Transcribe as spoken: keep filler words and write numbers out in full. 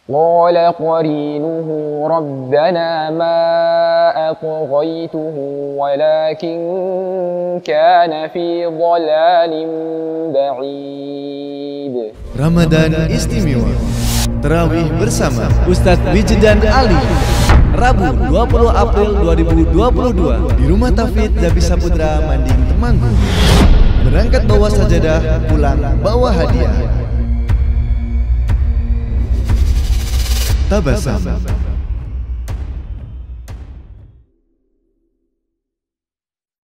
قال قرينه ربنا ما أطغيته ولكن كان في ضلال بعيد. Ramadan Istimewa Tarawih bersama Ustadz Wijedan Ali, Rabu dua puluh April dua ribu dua puluh dua di Rumah Tauhid Zabi Saputra, Manding, Temanggung. Berangkat bawa sajadah, pulang bawa hadiah. Tabasam